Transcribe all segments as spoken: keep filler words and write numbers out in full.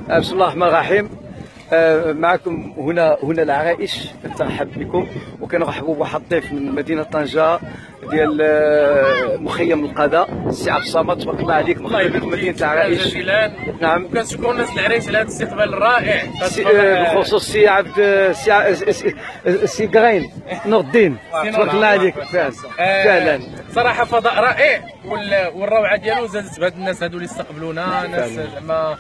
بسم الله الرحمن الرحيم. معكم هنا هنا العرائش، نترحب بكم وكنرحبوا بواحد الضيف من مدينه طنجه ديال مخيم القضاء، السي عبد الصمد. تبارك الله عليك، مرحبا بك مدينه العرائش. نعم، وكنشكروا الناس العرائش على هذا الاستقبال الرائع، بخصوص السي عبد السي كغين نور الدين. تبارك الله عليك فعلا. صراحه فضاء رائع، والروعه ديالو زادت بهاد الناس هادو اللي استقبلونا، ناس زعما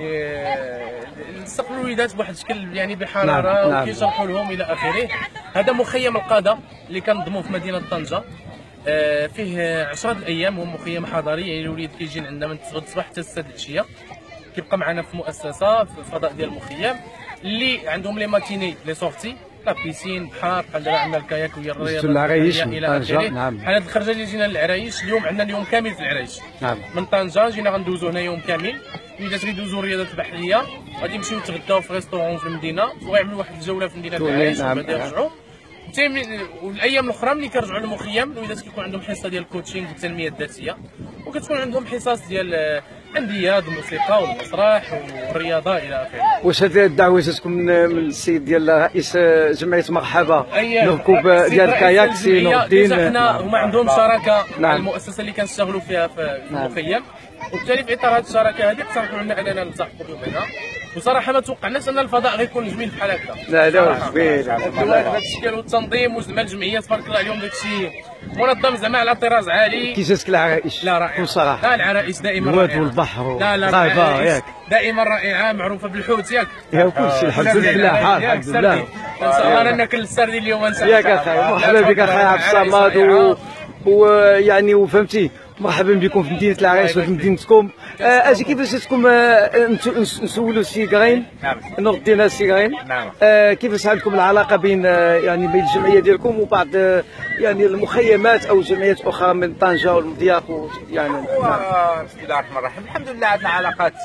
نستقبلوا الوليدات بواحد الشكل يعني بحراره، نعم. وكيشرحوا لهم الى اخره. هذا مخيم القاده اللي كنظموه في مدينه طنجه، آه فيه عشرة الايام، هو مخيم حضري، يعني الوليد كيجي عندنا من الصباح حتى ستة العشيه، كيبقى معنا في مؤسسه في الفضاء ديال المخيم اللي عندهم لي ماتيني لي سورتي، لا بيسين، بحر، بحال دابا عندنا الكاياك وهي الرياضه العرايش الى اخره. نعم. بحال هاد الخرجه اللي جينا للعرايش اليوم، عندنا اليوم كامل في العرايش. نعم. من طنجه جينا غندوزو هنا يوم كامل، الوليدات غيدوزو الرياضات البحريه، غادي يمشيو يتغداو في ريستورون في المدينه، وغيعملوا واحد الجوله في مدينه العرايش وبعد يرجعوا. والايام الاخرى ملي كيرجعوا للمخيم الوليدات كيكون عندهم حصه ديال الكوتشينغ والتنميه الذاتيه، وكتكون عندهم حصص ديال الاندياد والموسيقى والمسرح والرياضه الى اخره. واش هذه الدعوه جاتكم من السيد ديال رئيس جمعيه مرحبا نركب ديال الكاياك سي نور الدين؟ حنا هما عندهم شراكه مع المؤسسه اللي كنشتغلوا فيها في المخيم، وبالتالي في اطار هذه الشراكه هذه اقترحوا لنا اننا نلتحقوا بها، وصراحه ما توقعناش ان الفضاء غيكون جميل بحال هكا. لا لا جميل بهذا الشكل والتنظيم وجمع الجمعيه تبارك الله عليهم، داكشي منظم زعما على طراز عالي. كي جاتك العرائش؟ لا رائعه بصراحه. لا العرائش دائما رائعه، الواد والبحر لا لا رائعه ياك، دائما رائعه، معروفه بالحوت ياك، يا كلشي الحمد لله الحمد لله. ان شاء الله رانا ناكل السردين اليوم ان شاء الله. ياك اخي، مرحبا بك اخي عبد الصمد، ويعني وفهمتي مرحبا بكم في مدينه العرائش وفي مدينتكم. اجي كيفاش جاتكم نسولوا السي كغين نور الدين السي كغين، كيفاش عندكم العلاقه بين يعني بين الجمعيه ديالكم وبعض يعني المخيمات او جمعيات اخرى من طنجه والمضياف يعني؟ بسم الله الرحمن الرحيم. الحمد لله عندنا علاقات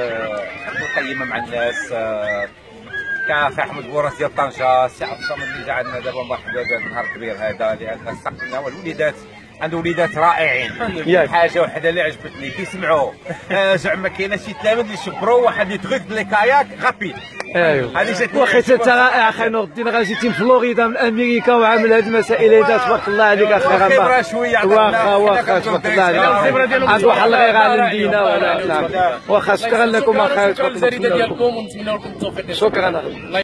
قيمه مع الناس، كاخي احمد بوراس ديال طنجه، السي عبد الصمد اللي جا عندنا دابا مرحبا بهذا النهار الكبير هذا، لان استقبلنا والوليدات عنده وليدات رائعين. حاجه وحده اللي عجبتني كيسمعوا زعما كاينه شي تلاميذ اللي يشبروا واحد اللي تغيط لي كاياك غابيد. ايوا هذه جاتني. واخا انت رائع اخي نور الدين، راه جيتي من فلوريدا من امريكا وعامل هذه المسائل هذا، تبارك الله عليك اخي. خبره شويه، واخا واخا تبارك الله عليك، عند واحد الغيره على المدينه ولا. نعم واخا، شكرا لكم اخي، شكرا للجريده ديالكم ونتمنى لكم التوفيق. شكرا.